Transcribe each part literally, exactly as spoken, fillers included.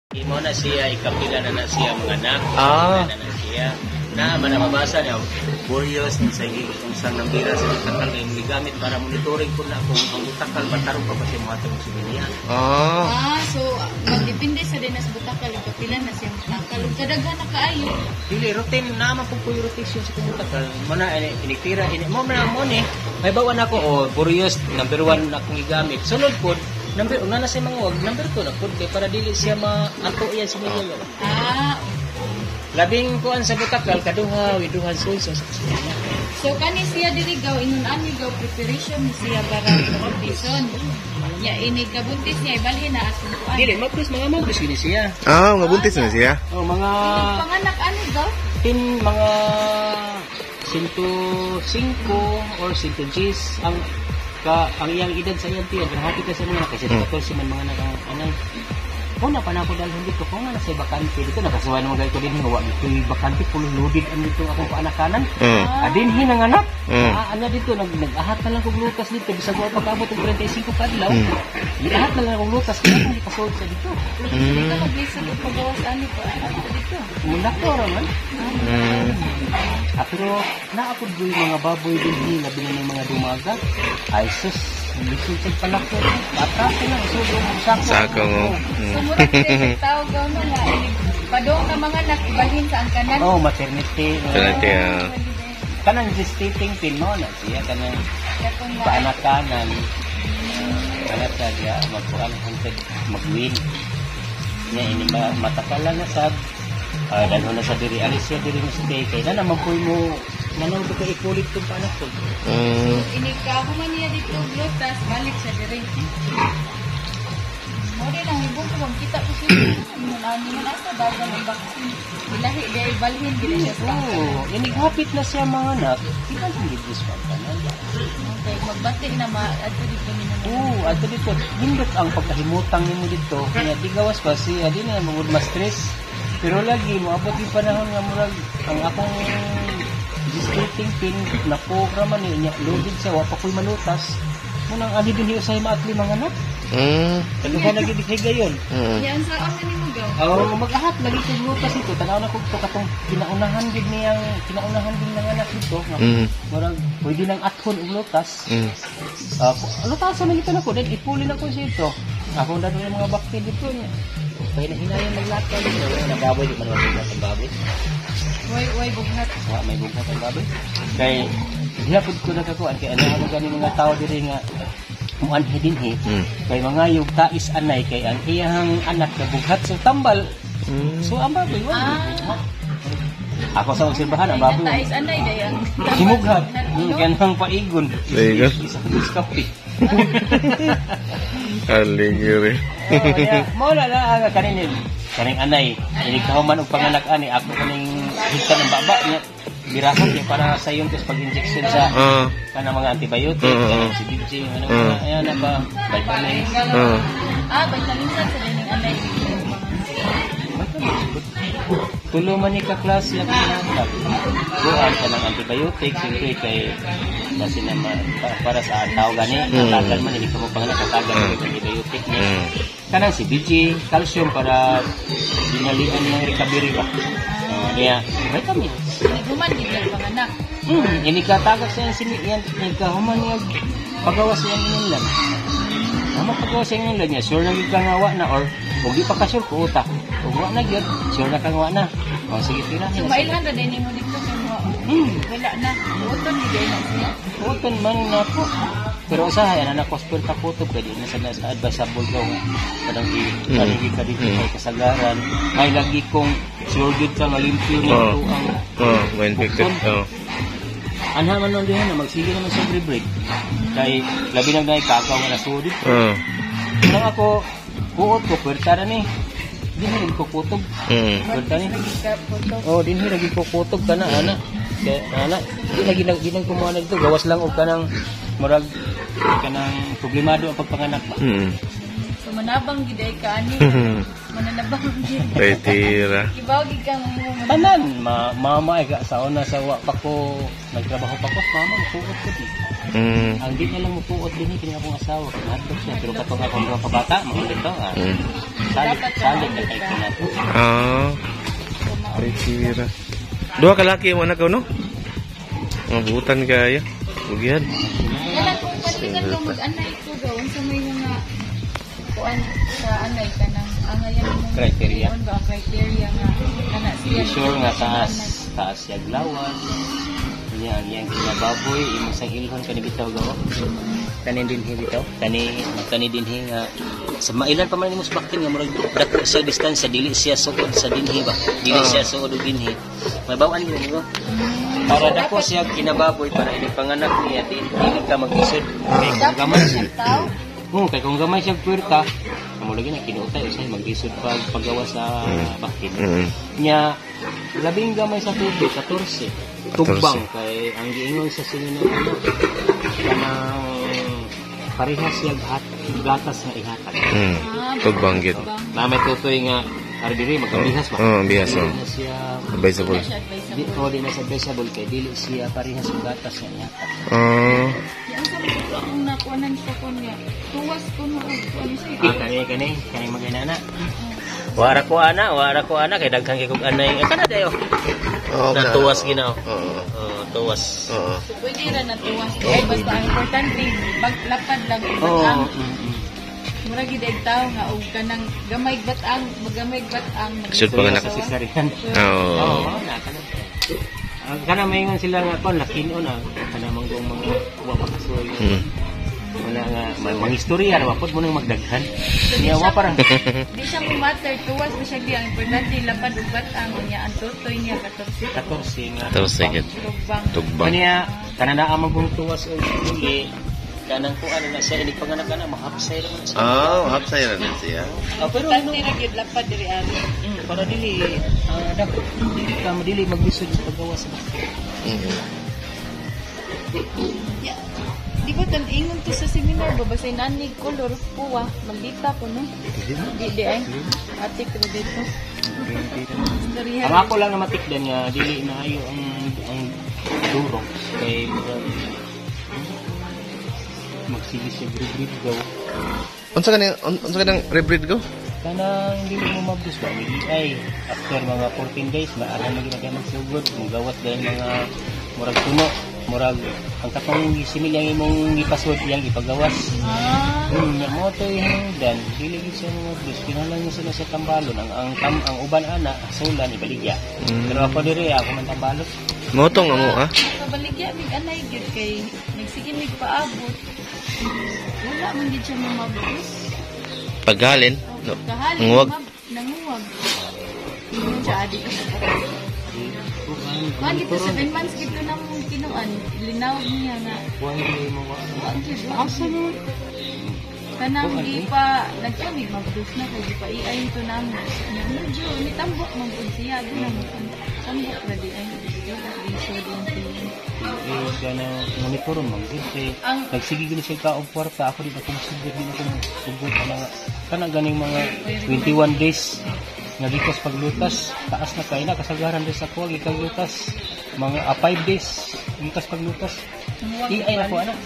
Imo na siya, ikapila na na siya mga anak. Ah. Na na siya. Na manamabasa niya, Burios, sa kung saan nambira sa butakal na yung gamit para monitoring ko na kung ang butakal, matarong pa ba siya mga itong sibilihan. Ah. Ah, so magdepende sa din sa butakal, ikapila na siya butakal. Kadaghan na kaayo. Dili, routine, naman po po yung rotation sa butakal. Mana, inikira, ini, mo na mo ni, may bawan ako, o, Burios, number one na akong igamit. Sunod po, number, una na siya mga wag, number two na po, para dili siya ma-anto yan sa mga. Ah, Labing kuan sa butakal, kaduha, widuhan sulso sa kusina. so kani siya dirigaw, inun ani gaw preparation ni siya para competition. Ya ini kabuntis niya ibalhin na atong kuan. Dili, mabris, mga mabris gini siya. Ah, mga buntis na siya. Oh, mga Inung panganak ani gaw? tin, mga sinto singko or sinto jis ang ka ang iyang edad sa iyang tiyan. Rahati ka sa mga kasi Hmm. katorse man mga nakang anay. Kung na pa na ako dalhin dito, kung na nasa bakante dito, nakasuwa naman kayo ko din, hawa dito yung bakante, pulo loaded ang dito akong paanakanan. Mm. Adin hinanganak. Mm. Ah, ano dito, nag, nag-ahat na lang kong lukas dito, bisa ko pagkabot ng thirty-five kadlaw. Mm. Nag-ahat na lang akong lukas, kaya akong ikasold sa dito. Hindi ka mag-listen at pagawas ani pa ato dito. Mula ko raman. Mm. Ah, pero naapod ko yung mga baboy din, labi na ng mga dumaga. Ay, sus, lisod pala ko. Bata ko na, so, sako. Sako mo. So Mm. mura din sa tao gaw na nga ini padong ka mga nak ibalhin sa angkanan. Oh, maternity. no? Maternity, ah. Kanang gestating pin mo na siya, kanang Katong na paanakanan. Kaya sa dia magkuhan hunted mag-win. Nya ini ma matakalan na sad. Ah, dan na sa diri alis siya diri mo stay kay na naman po mo nanaw ko ipulit tong panak ko. Mm. ini ka human niya dito blotas balik sa dire. Mo din ang ibong ko kita ko siya. Mun ani man asa dagan ang vaccine. Ilahi day balhin gid siya sa. Oh, ini hapit na siya mga anak. Kita hindi dis pa tanan. Okay, magbati na ma adto dito ni mo. Oo, ato dito. Hindot ang pagkahimutang nimo dito. Kaya di gawas pa siya, di na magud ma-stress. Pero lagi, moabot yung panahon nga murag, ang akong gestating pin na programa niya, loaded siya, wapa ko'y malutas. Munang ani din niyo sa'yo maatli mga anak. Mm. Ano ba nagibigay gayon? Mm. Yan sa asa ni mo gaw. Oo, mag-ahat lagi sa lutas ito. Tanaw na ko ito katong kinaunahan din niyang, kinaunahan din ng anak dito. Nga, Mm. murag, pwede nang athon ang lutas. Mm. Uh, lutasan na nito na ko, then ipuli na ko siya ito. Ako na doon yung mga bakti dito niya. Kaya na hinayang naglakad dito. Nagbaboy, di man naman ang baboy. Way way bughat. Wa may bughat ang baboy. Kay hiyapod ko na kakuan kay ano ano gani mga tao diri nga muanhi dinhi. Mm. Kay mga yung tais anay kay ang iyang anak na bughat so tambal. Mm. So ang baboy wa. Ah. Ako sa obserbahan ang baboy. Tais anay dayang. Himughat. Hmm, kanang paigon. Paigon? Isa ko kape. Aligiri. Oh, ya. Mo na na ang kanin kaning anay. Dili ka man og panganak ani ako kaning hita ng baba niya. Birahan niya para sa yung pag injection sa Ah. kana mga antibiotic, Oo. kanang C B G, ano Oo. mga ayan na ba, vitamins. Ah. Ah, vitamins sa dining anay. Tulo man ni ka klase ang kinahanglan. Buwan ka ng antibiotic, siyempre kay kasi na ma- pa- para sa tao gani, Mm. tagal man hindi ka mo panganak katagal Mm. ng antibiotic niya. Mm. Kanang C B G, calcium para dinalian ng recovery ba. Uh, niya, vitamins. Human gid ang panganak. Hmm, ini katagas yan sini yan nagkahuman niya pagawas yan nilan. Amo pagawas yan nilan niya, sure na gid kang awa na or ug di pa ka sure ko uta. Ug wa na gyud, sure na kang awa na. O sige tira. So mailhan ra dining mo dito sa mo. Hmm, Wala na. Uton ni gay na siya. uton man na po. Pero usahay ana na hospital ka puto pwede na sa sa advisable daw. Kadang i Hmm. kaligi ka dito Hmm. kay kasagaran. May lagi kong sure gid ka nga limpyo Oh. nito ang Oh, when infected. Oh. anha man nun dihan na magsige naman sa break. Kay labi nang dai kakaw nga nasudid. Oh. Nang ako buot ko puwerta na ni. Dinhi ko kutob. Mm. Puwerta ni. Ka photo. Oh, dinhi lagi ko kutob kana ana. Kay ana, di lagi nang ginang kumuha na dito gawas lang og kanang murag kanang problemado ang pagpanganak ba. Mm. So manabang gid ay ka ani. Mananabang gid. Retira. Ibaw gid kang Tanan, ma mama ay ka sa una sa wa pa ko nagtrabaho pa ko, mama mupuot ko di. Mm. Ang di na lang mupuot din kini akong asawa, kanadto siya pero katong akong mga kabata, mga dito ah. Mm. Salit, Dapat salit ka na kay kinato. Ah, retira. Dua ka laki mo anak ko, no? Mabutan kaya. Bugyan. Kaya kung kanilang ka mag-anay ko gawin sa may mga kuan sa anay ka nang angayan mo Criteria. kuan ba ang criteria nga kana siya Sure nga taas, taas siya glawan. Yan, yan kinababoy, imong sang ilhon kani bitaw gawa. Kani din hi bitaw. Kani kani din hi nga sa mailan pa man imong baktin nga murag dako sa distansya dili siya suod sa dinhi ba. Dili siya suod og dinhi. Mabawan gyud mo. Para dako siya kinababoy para ini panganak niya di dili ka mag-isod. Kay kung gamay siya tao Hmm, kay kung gamay siya puwerta, amo lagi na kinuutay usay mag-isod pag paggawa sa baktin. Mm. Nya labing gamay sa tubig fourteen. Tugbang kay ang giingon sa sinin ng ano kanang parehas siya at gatas nga ihatag. Mm. Tugbanggit. Na may tutoy nga ari diri magkabihas ba? Oh, biasa. Parehas siya Advisable. di ko din sa vegetable kay dili siya parehas ang gatas nga ihatag. Ah, yang sa mga akong nakuanan sa kon nga tuwas ko na og ano siya Ah, kani kani kani magana. Wara ko ana, wara ko ana kay daghang kay kog anay. Eh kana dayo. oh, Na tuwas ginaw. Oo. Oh, tuwas. Oo. so pwede ra na tuwas kay basta ang importante maglapad lang Oo. ang mm, mm. mura gid ay tao nga og kanang gamay batang magamay batang Shoot pa nga Sa sisarihan. Oo. Oo, na kana. Ang kana maingon sila nga kon lakinon ah. Kana manggong mga wa makasuoy. Mm. Wala nga may mga istorya ra wapod mo nang magdaghan. Niya wa parang di siya mo matter tuwas mo siya di ang importante lapad ug batang niya ang tutoy niya katorsi fourteen nga. Tapos sige. tugbang Tugbang. Kaniya kana naa magong tuwas og uli kanang ko ano na siya ini panganak kana mahapsay naman siya. Oh, hapsay na din siya. Ah, pero ano importante ra gyud lapad diri ari mm, para dili ah dapat dili ka madili maglisod sa paggawa sa Mm. Ya, di ba tan ingon to sa seminar ba basay nanig color puwa magdita ko no di di ay ate ko dito storya Ang ako lang na matikdan nga dili na ayo ang ang durok kay murag magsigis siya grid daw. Unsa kanang unsa kanang rebreed ko? Kanang dili mo mabdus ba ni ay after mga fourteen days maalam na ginagamit sugod mugawat dahil mga murag tuno murag ang katong simil yang imong gipasod yang ipagawas. ah Hmm, nya mo to yung dan dili gid siya mga mabdus kinahanglan niya sila sa tambalon ang ang tam, ang uban ana sulan ibaligya. Mm. Pero ako diri ako man tambalon. Motong amo ha. kabaligya mig anay gyud kay nagsige mig paabot wala man gid siya mamabos Paghalin. No. kahali Nguwag. nanguwag siya adi ka sa Kuan gito seven months gito na mong kinuan linaw niya nga Kuha dili mo wa. kuan gito asa mo kanang di pa nagkamig mabdus na kay di pa iay to namo nya medyo ni tambok man pud siya di na mo tambok na di ay di na iso din siya Eh, kana monitoron man gid kay ang nagsige gid siya ka og kwarta ako di ba consider din ako sugod ana kana ganing mga twenty-one days nga gikas paglutas taas na kay na kasagaran din sa kuwag ikag lutas mga ah, five days gikas paglutas i ay nako ana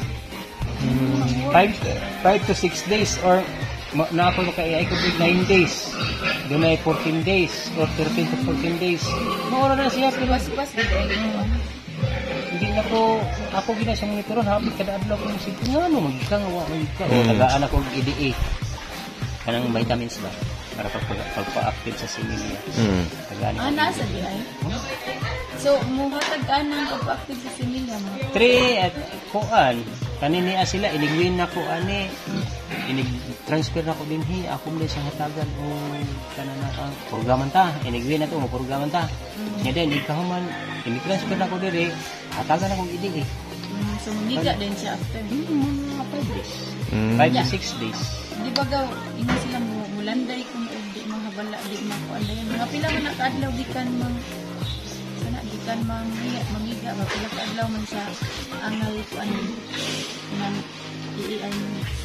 five to six days or ma- na ako maka-i ay ko nine days dunay fourteen days or thirteen to fourteen days maura na siya pero pas-pas gid ay hindi na ko ako gina sa monitoron habit kada adlaw ko sig ngano magka nga wa magka Mm. tagaan ako og E D A kanang vitamins ba para pag pagpa-active sa similya Mm. tagaan ah nasa di ay so muhatag anang pag-active sa similya mo three at kuan kanini sila inigwin na ko ani inig transfer na ko dinhi ako mo sa hatagan o kanana ang programan ta inigwin na to mo programan ta nya din ikahuman ini-transfer na ko diri hatagan ako E D A Mm, so mangiga din siya after mga five days Mm. five to six days di ba gaw ina sila mo mulanday kung og di mahabala di makuandayan mga pila man nakadlaw gikan mang sana gikan mang mangiga ba pila ka adlaw man sa angal ko ano nang iiay mo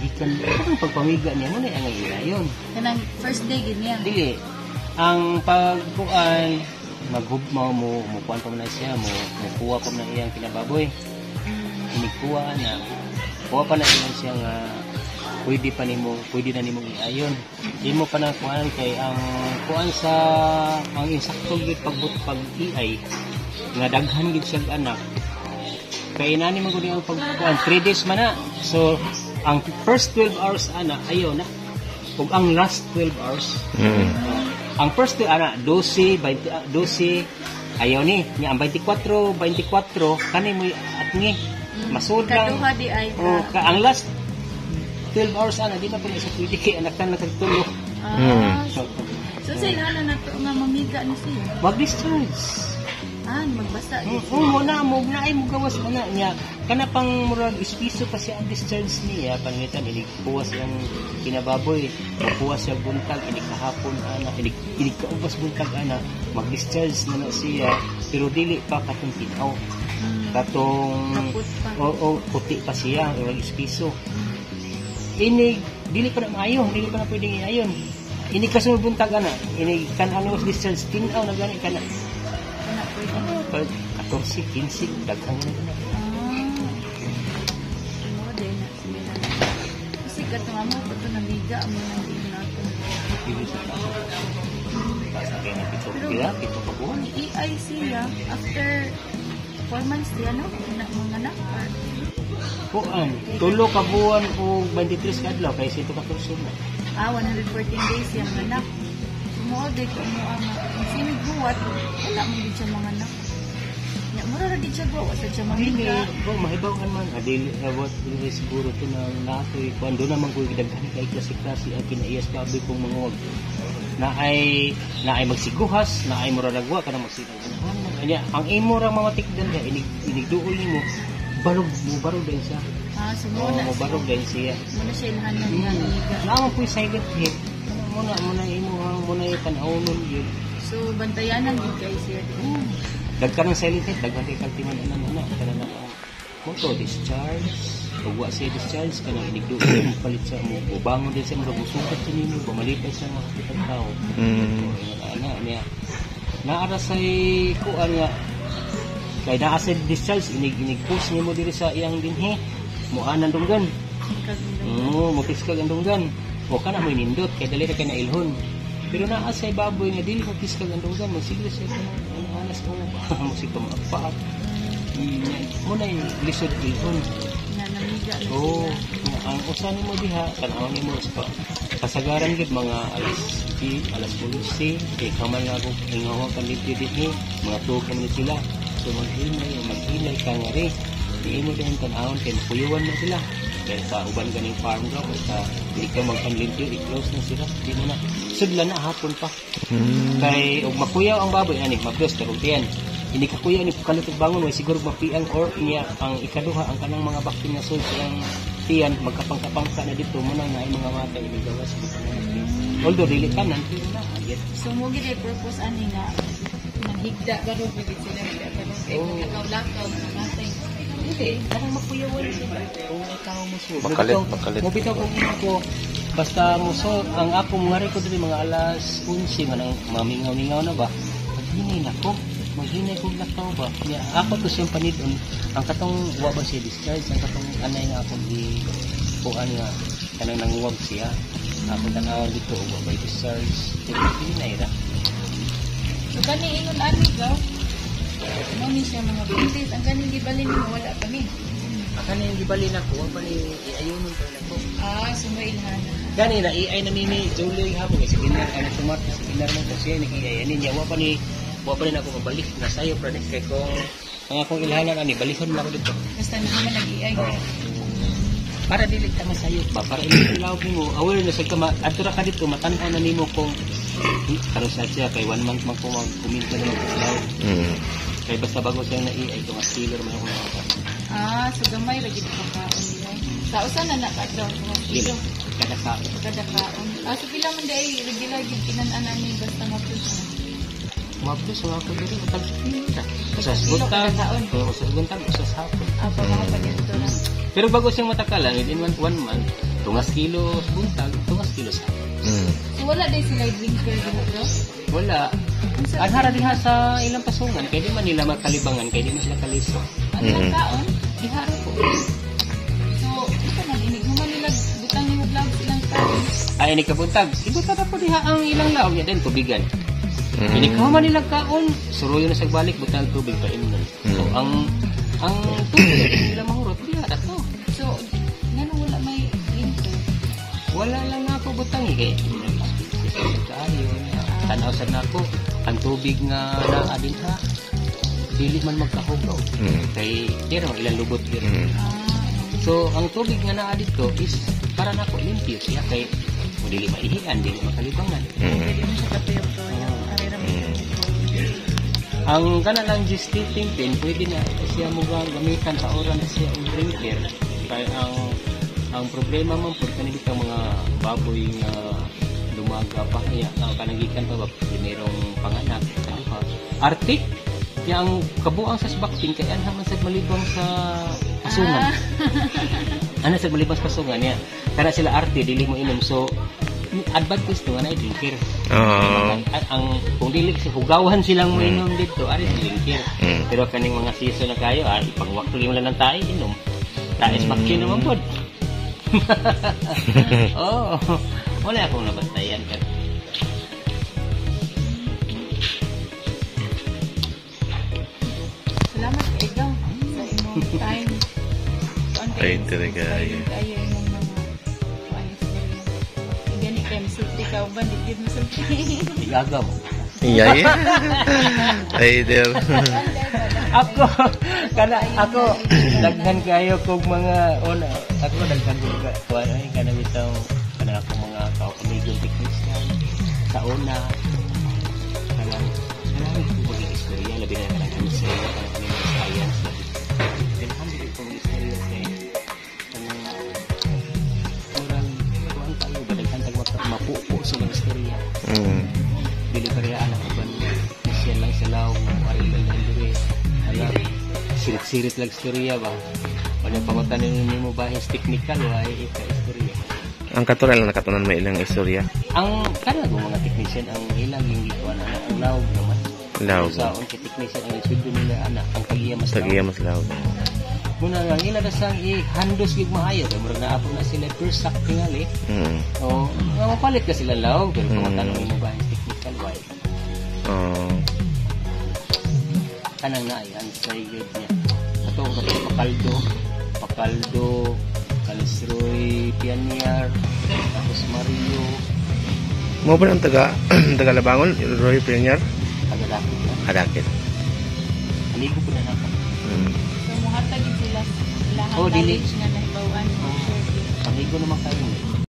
gikan ang pagpamiga niya mo na ang ilayon. Kanang first day gid niya. Dili ang pagkuan maghub mo mo mo kuan pa man na siya mo mukuha pa man na iyang kinababoy. Inikuha na kuha pa na iyan siya nga pwede pa nimo pwede na nimo iayon. Di mo pa na kuan kay ang kuan sa ang insakto gid pagbut pag-iay nga daghan gid siya anak. Kaya nani man gud ang pagkuan three days man na. So ang first twelve hours ana ayo na. Ug ang last twelve hours. Mm. Uh, ang first two ana twelve, twenty, twelve ayaw ni nya ang twenty-four, twenty-four kanay mo atngi masud lang. Kaduha di ay ka. Oh, ka ang last twelve hours ana di na pala sa pwede kay anak tan nagtulog. Ah, So, so sa ilana na to nga mamiga ni siya. wag discharge. Ah, magbasa di. Oo, mo na mo na ay mo gawas ana niya. Kana pang murag ispiso pa siya ang discharge niya pangitan ini buwas yang kinababoy. Buwas siya buntag ini kahapon ana ini ini kaubas buntag ana mag-discharge na na siya pero dili pa katong tinaw. Katong Kaput pa. o, o puti pa siya murag ispiso. Ini dili pa na maayo, dili pa na pwedeng iayon. Ini kasunod buntag ana ini kan ano discharge tinaw na gani kana. Kana pwede. Pag fourteen, fifteen, daghang na na. Ah. Mo din na sila. Kasi katong amo ko to namiga amo nang din nato. Dili sa tao. Basta kaya na pito kaya, pito pa buwan. E I siya after four months di ano na mga anak. Kuan, tulo ka buwan o twenty-three ka adlaw kay sito ka persona. Ah, one hundred fourteen days yung anak. Mo di ko mo ang sino buwat wala mo di siya mga anak. Ya mura ra di siya buwat sa siya Hindi, mamiga. bo mahibawan man adil abot dili siguro to na natoy kuando naman ko daghan kay klase-klase ang kinaiyas kabi kong mga wag. Na ay na ay magsiguhas, na ay mura nagwa kana magsigughan. Anya ang imo ra mamatikdan ka inig inigduol nimo barog mo barog din siya. Ah, so mo Oo, na. mo barog din siya. Mo na siya ilhan ng nga mamiga. Naman po yung silent hit. Muna, muna imo hang muna yung tanawon yun. So bantayanan gid kay siya. Dagka ng silent hit, dagka kay kaltiman na na kana na ang moto discharge. Pagwa siya discharge kana inigdo mo palit siya mo ubangon din siya mo sukat sa nimo pamalipay sa mga kitang tao. Mm. Ana niya. Naara say kuan nga kay naa sa discharge inig inig push nimo diri sa iyang dinhi. Muanan dunggan. Oo, mo piskal ang dunggan. O kana mo nindot kay dali ra kay nailhon. Pero naa say baboy nga dili mo piskal ang dunggan, mo sige siya ano anas mo mo sig ka mapaat. Mo na yung lisod ilhon. Na namiga na Oo, siya. ang usan nimo diha tan-aw nimo sa kasagaran gid mga alas di alas twelve kay kamal nga ako ingawang kan dito dinhi mga tuog na minutes sila. So maghinay maghinay ka nga rin. Di mo din tan-awon kay puyuan na sila. Dahil sa uban ganing farm ka o sa hindi ka mag-unlimpyo, i-close na sila. Di mo na. Sudla na hapon pa. Mm. Kay og makuyaw ang baboy ani mabdos karong tiyan. Hindi ka kuya ni kalutog bangon way siguro mapiang or niya ang ikaduha ang kanang mga bakterya na sul ang tiyan magkapangkapangka na dito mo nang naay mga mata ini gawas sa kanang. Although dili kanan pero na agit. So mo gid ay purpose ani nga naghigda garo gid sila karon kay Oo. lakaw-lakaw na matay. Hindi, kanang makuyawan sila. Kung ikaw mo so. Makalit, makalit. Mo bitaw kung ako basta mo so ang ako mga record diri mga alas eleven nga nang mamingaw-mingaw na ba. Maghinay na ko. Maghinay kong lakaw ba? Kaya ako to siyang panidon. Ang katong wa ba siya discharge? Ang katong anay nga akong i kuan nga kanang nanguwag siya. Ako tanawag dito wa ba discharge? Maghinay ra. So kani ingon ani gaw. Mo ni siya mga buntis ang kani gibalin mo wala pa ni. Kani yung gibalin ako, wa pa ni iayunon pa nako. Ah, so mo ilhan. Gani na iay na nini Julie hapon kasi ginar ana sumat sa ginar mo kasi nag-iay ani niya wa pa ni wa pa rin ako mabalik na sayo pra ni kay kung ang akong ilhanan ani balihon na ako dito. Basta na naman nag-iay. Para dili ka masayo ba para ilaw mo aware na sa kama adto ra ka dito matan-aw na nimo kung karon sa siya kay one month man ko mag-comment na ilaw. Mm. Kay basta bago siya na iay kung stealer man ako na. Ah, so gamay ra gid ka kaon nila. Sa usa na nakadlaw ko. Dili kada sa Kada kaon. Ah, so pila man day regular gid kinan-anan ni basta mapus. Mabdo sa ako diri utang sa usas buntag o usas buntag usas hapon. Apa mga panito na. Pero bago siyang matakalan within one, one month tungas kilo buntag, tungas kilo sa. Mm. So wala din sila drinker dito, bro? Wala. Anhara diha sa ilang pasungan, kaya di man nila makalibangan, kaya di man sila kaliso. Ano Mm. ang taon? Iharo ko. So, ito man, inighuman nila, butang yung vlog silang taon. Ay, ini kabuntag. Ibuta na po diha ang ilang laog niya din, tubigan. Mm. Ini man nila kaon, suruyo na sa balik, butang tubig pa inon. So, Mm. ang ang tubig nila mahurot, diha na to. So, nga nung wala may drinker. Wala lang na ako butang eh. Kaya, kaayo. Tanaw sa nako, ang tubig nga naa din ha, dili man magkahugaw. Mm. Kay, di naman ilang lubot yun. Mm. Ah, So, ang tubig nga naa dito is para nako limpyo siya kay mo dili maihian, dili makalibangan. Mm. pwede mo siya katuyo-tuyo. Ariram Mm. Ang kana lang gestating pin, pwede na siya mo gamitan sa oras na siya ang drinker. Kaya ang ang problema man pud kanili kang mga baboy nga lumaga pa kaya ang kanagikan pa ba primerong panganak kaduha. Artik kaya ang kabuang sa sbakting kay anha man sad malibang sa pasungan. Ano sa malibang sa pasungan niya. Kana sila arte dili mo inom so advantage to na drinker. Oo. At ang kung dili kasi hugawan silang mo inom dito, ari sa drinker. Mm. Pero kaning mga season na kayo, ay pangwakli mo lang ng tayo inom. Tais Mm. bakyo naman pod. Oh, wala akong nabantayan ka. Salamat kay ikaw sa imong time. Kuan Ay, kayo, talaga, inspired yeah. kayo imong mga kuan story. Gani kay masulti ka uban di gid masulti. Igaga mo. Iyay. Ay, der. Ako, kana ako daghan kayo kog mga ona. Ako daghan ko ka kuan ay kana bitaw kana ako mga ka-amigo technician sa una. Kana kana ko mga istorya labi na kana kami sa kana kami sa science. Then handi ko mga istorya kay kana orang kuan tayo badaghan tag mapupo sa mga istorya. Mm. Dili pa rin anak ko ba siya lang sa lao ng marilang ng diri. Alam, sirit-sirit lang istorya ba? Ano pangutan ninyo mo ba yung technical o ay ika istorya? Ang katural na nakatunan may ilang istorya. Ang kanag mga technician ang ilang yung gikuan anak ang laog naman. Laog. Sa on kay technician ang isweldo nila anak ang kagiya mas Tagiya mas laog. Muna ang ila na sang i-handos gig maayo kay murag naapon na sila per sack tingali. Mm. O nga mapalit ka sila laog pero Mm. pangutan mo ba yung technical why? Oh. Kanang na yan sa igid niya. Ito ko sa Papaldo, Papaldo, Kalisroy, Pianyar, tapos Mario, Mo ba ang taga taga Labangon, Roy Premier? tagalapit na. Hadakit. Aligo po na natin. Mm. So muhatag gid sila lahang Oh, dili. knowledge nga nahibawan mo. Aligo naman kayo.